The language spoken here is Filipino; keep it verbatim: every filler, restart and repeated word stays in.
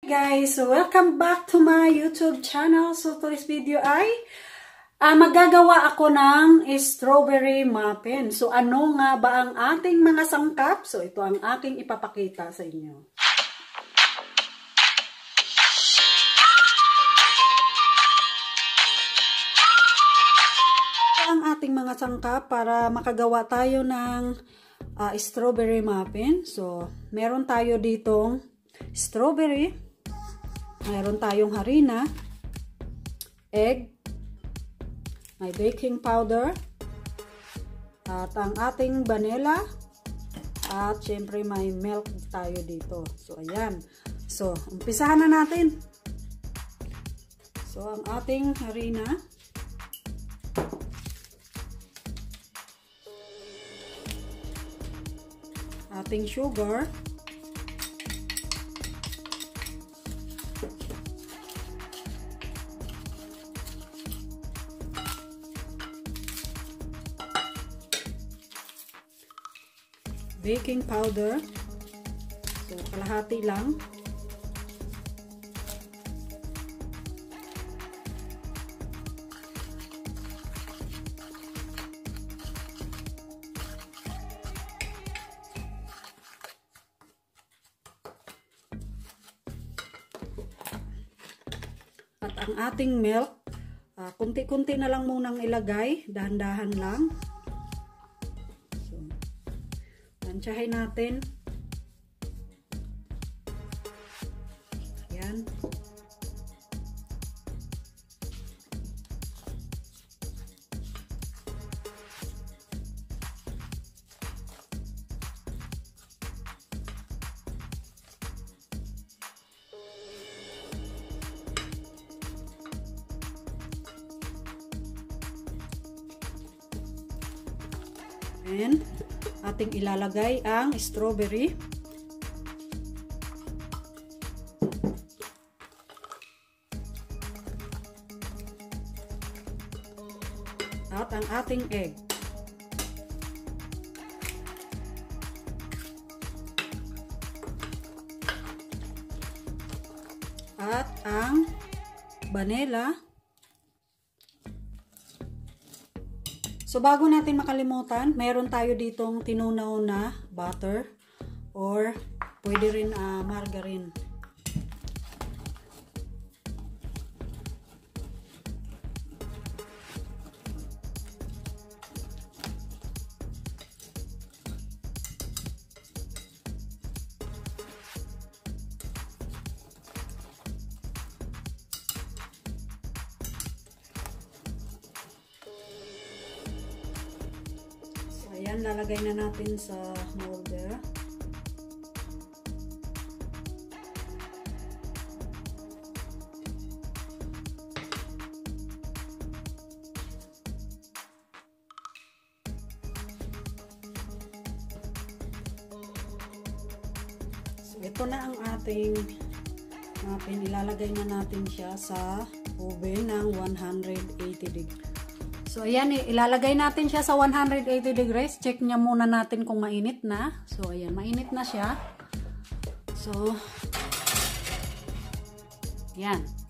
Guys, so welcome back to my YouTube channel. So today's video ay uh, magagawa ako ng strawberry muffin. So ano nga ba ang ating mga sangkap? So ito ang aking ipapakita sa inyo. Ito ang ating mga sangkap para makagawa tayo ng uh, strawberry muffin. So meron tayo ditong strawberry, mayroon tayong harina, egg, may baking powder, at ang ating vanilla, at syempre may milk tayo dito. So ayan. So umpisahan na natin. So ang ating harina, ating sugar, baking powder, so kalahati lang, at ang ating milk, uh, kunti-kunti na lang munang ilagay, dahan-dahan lang. Tansyahin natin. Ayan. And ating ilalagay ang strawberry. At ang ating egg. At ang vanilla. So bago natin makalimutan, meron tayo ditong tinunaw na butter or pwede rin uh, margarine. Ayan, lalagay na natin sa molder. So, ito na ang ating muffin. Ilalagay na natin siya sa oven ng one hundred eighty degrees. So, ayan, ilalagay natin siya sa one hundred eighty degrees. Check niya muna natin kung mainit na. So, ayan, mainit na siya. So, ayan.